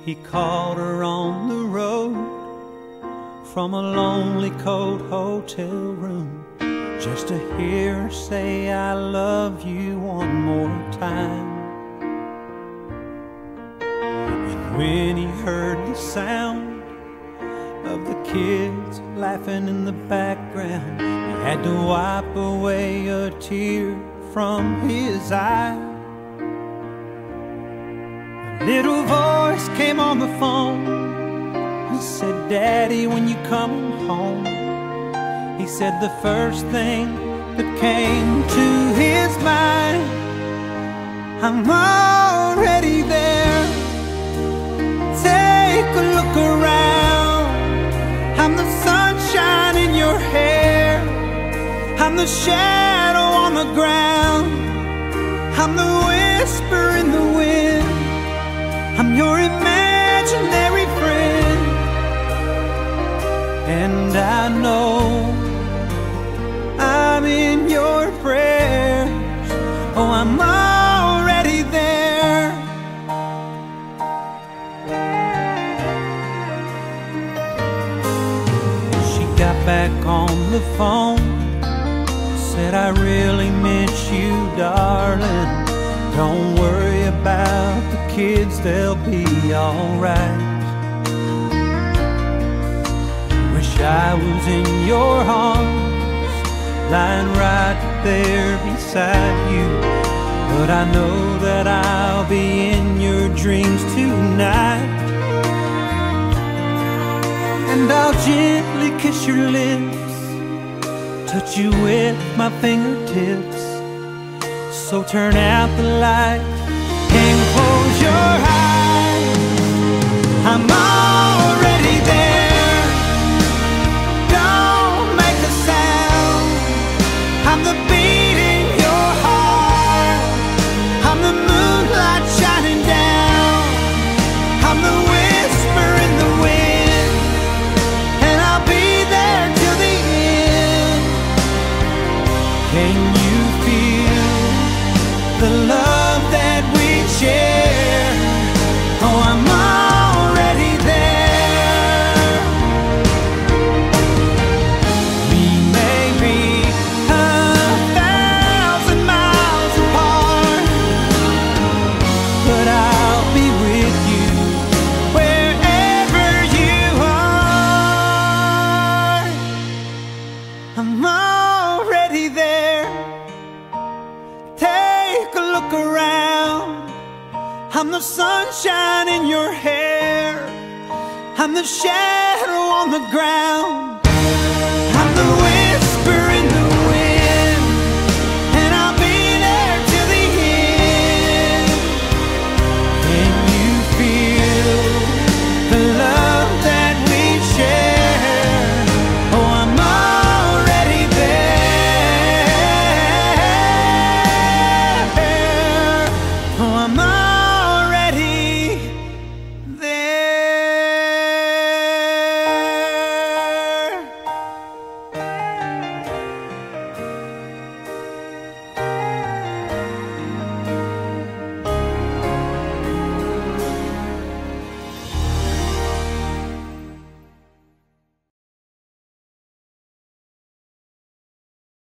He called her on the road from a lonely, cold hotel room, just to hear her say, "I love you," one more time. And when he heard the sound of the kids laughing in the background, he had to wipe away a tear from his eye. A little voice came on the phone and said, "Daddy, when you come home," he said the first thing that came to his mind, "I'm already there. Take a look around. I'm the sunshine in your hair. I'm the shadow on the ground. I'm the whisper in the wind. I'm your imaginary friend. And I know I'm in your prayers. Oh, I'm already there." She got back on the phone, said, "I really miss you, darling. Don't worry about the kids, they'll be alright. Wish I was in your arms, lying right there beside you, but I know that I'll be in your dreams tonight. And I'll gently kiss your lips, touch you with my fingertips. So turn out the light and close your eyes. I'm already there. Don't make a sound. I'm the beat in your heart. I'm the moonlight shining down. I'm the whisper in the wind. And I'll be there till the end. Can you feel the love that we share? Oh, I'm already there. We may be 1,000 miles apart, but I'll be with you wherever you are. I'm already there. Take a look around. I'm the sunshine in your hair. I'm the shadow on the ground.